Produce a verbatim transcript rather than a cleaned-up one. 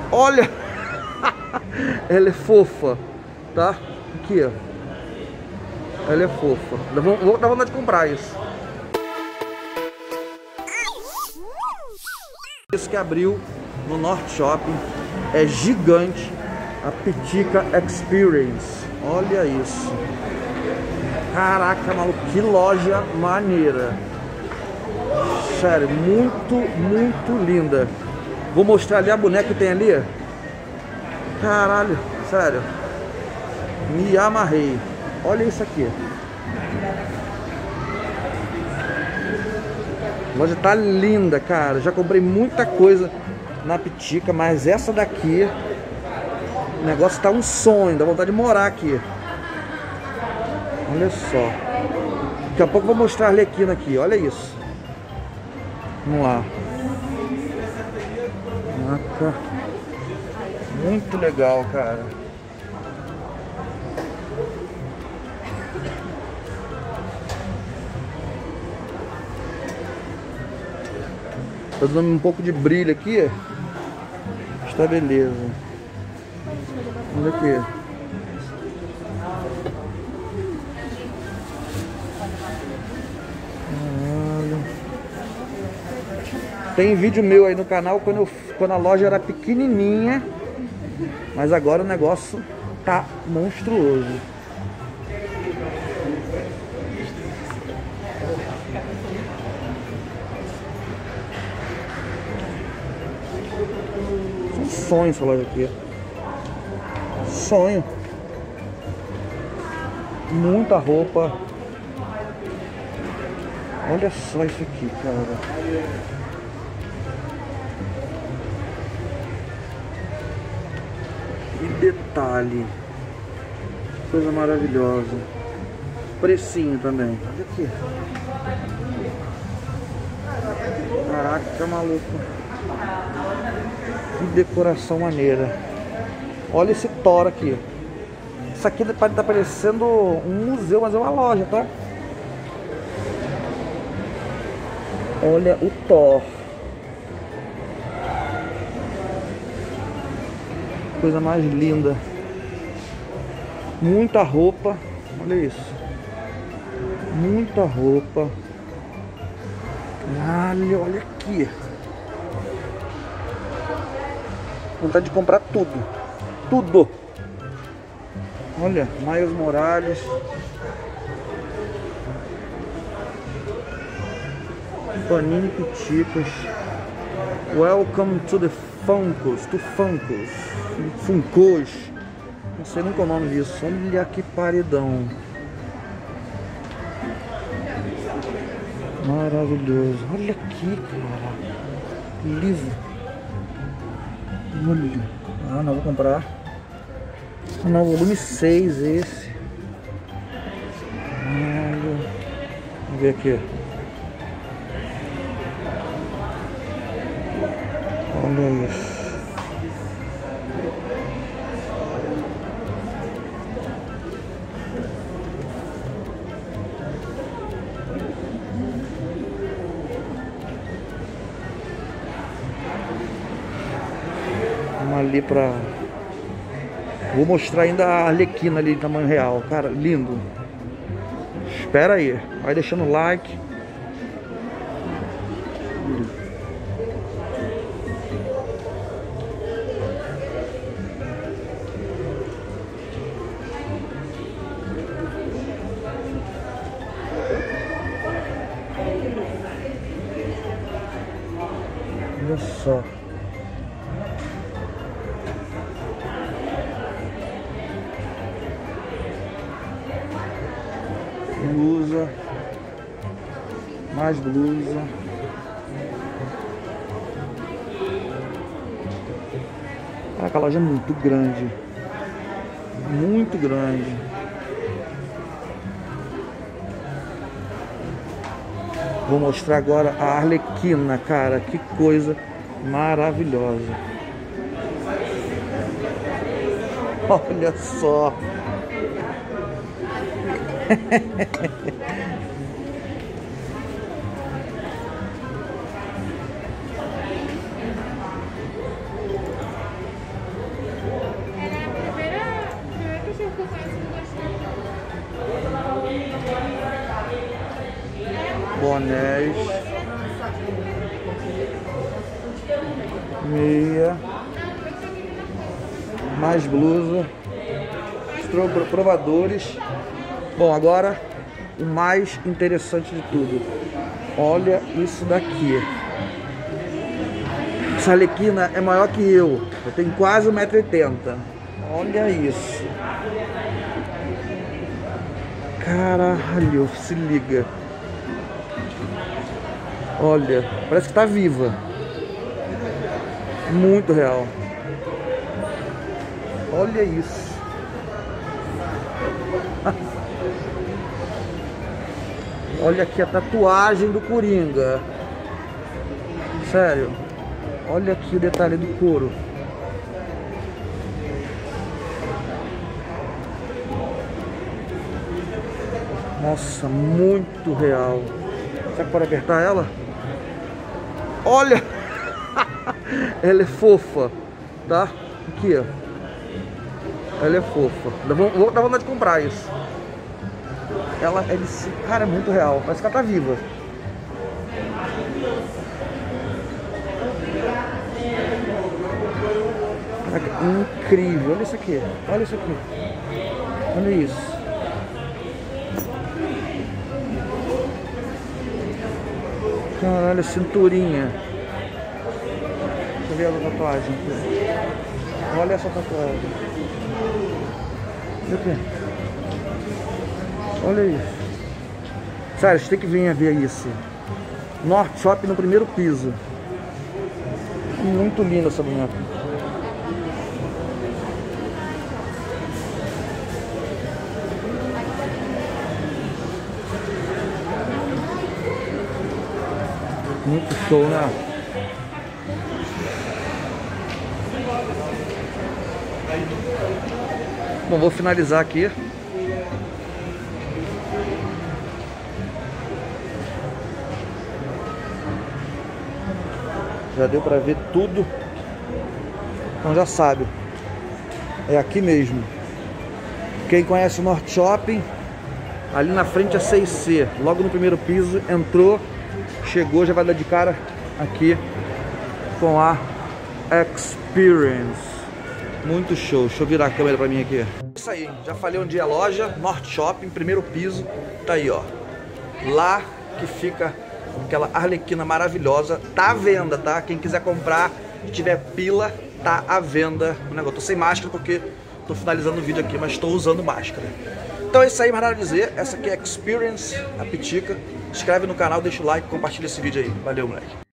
Olha! Ela é fofa, tá? Aqui, ó. Ela é fofa. Vou, vou dar vontade de comprar isso. Isso que abriu no Norte Shopping. É gigante. A Pitica Experience. Olha isso. Caraca, maluco. Que loja maneira. Sério, muito, muito linda. Vou mostrar ali a boneca que tem ali. Caralho, sério. Me amarrei. Olha isso aqui. A loja tá linda, cara. Já comprei muita coisa na Pitica, mas essa daqui, o negócio tá um sonho. Dá vontade de morar aqui. Olha só. Daqui a pouco eu vou mostrar a Arlequina aqui. Olha isso. Vamos lá. Caraca. Muito legal, cara. Tá dando um pouco de brilho aqui. Está beleza. Olha aqui. Tem vídeo meu aí no canal quando, eu, quando a loja era pequenininha. Mas agora o negócio tá monstruoso. É um sonho essa loja aqui. Sonho. Muita roupa. Olha só isso aqui, cara. Que detalhe. Coisa maravilhosa. Precinho também. Olha aqui. Caraca, maluco. Que decoração maneira. Olha esse Thor aqui. Isso aqui pode estar parecendo um museu, mas é uma loja, tá? Olha o Thor. Coisa mais linda. Muita roupa. Olha isso. Muita roupa. Olha, olha aqui. Vontade de comprar tudo. Tudo. Olha, Miles Morales. Panini Piticas. Welcome to the Funkos. To Funkos. Funkos. Não sei nunca o nome disso. Olha que paredão. Maravilhoso. Olha aqui, cara. Livro. Olha. Ah, não vou comprar. Ah, não, volume seis esse. Olha. Vamos ver aqui. Olha isso. Vamos ali pra... Vou mostrar ainda a Arlequina ali de tamanho real. Cara, lindo. Espera aí. Vai deixando o like. Olha só. Blusa. Mais blusa. Caraca, a loja é muito grande. Muito grande. Vou mostrar agora a Arlequina, cara. Que coisa maravilhosa. Olha só. bonés, meia, mais blusa, os provadores. Bom, agora o mais interessante de tudo, olha isso daqui. Essa arlequina é maior que eu, eu tenho quase um metro e oitenta. Olha isso. Caralho, se liga. Olha, parece que tá viva. Muito real. Olha isso. Olha aqui a tatuagem do Coringa. Sério. Olha aqui o detalhe do couro. Nossa, muito real. Será que pode apertar ela? Olha! Ela é fofa, tá? Aqui, ó. Ela é fofa. Vou dar vontade de comprar isso. Ela é de... Cara, é muito real. Parece que ela tá viva. Caraca, incrível. Olha isso aqui. Olha isso aqui. Olha isso. Caralho, cinturinha. Deixa eu ver a tatuagem aqui. Olha essa tatuagem. Olha aqui. Olha isso. Sério, você tem que vir ver isso. North Shop no primeiro piso. Muito linda essa boneca. Muito show, né? Bom, vou finalizar aqui. Já deu pra ver tudo. Então já sabe. É aqui mesmo. Quem conhece o North Shopping, ali na frente é seis C. Logo no primeiro piso, entrou. Chegou, já vai dar de cara aqui com a Experience. Muito show. Deixa eu virar a câmera pra mim aqui. Isso aí, já falei onde é a loja. North Shopping, primeiro piso. Tá aí, ó. Lá que fica aquela arlequina maravilhosa. Tá à venda, tá? Quem quiser comprar e tiver pila, tá à venda o negócio. Tô sem máscara porque tô finalizando o vídeo aqui, mas estou usando máscara. Então é isso aí, mais nada a dizer. Essa aqui é a Experience, a Pitica. Se inscreve no canal, deixa o like, compartilha esse vídeo aí. Valeu, moleque.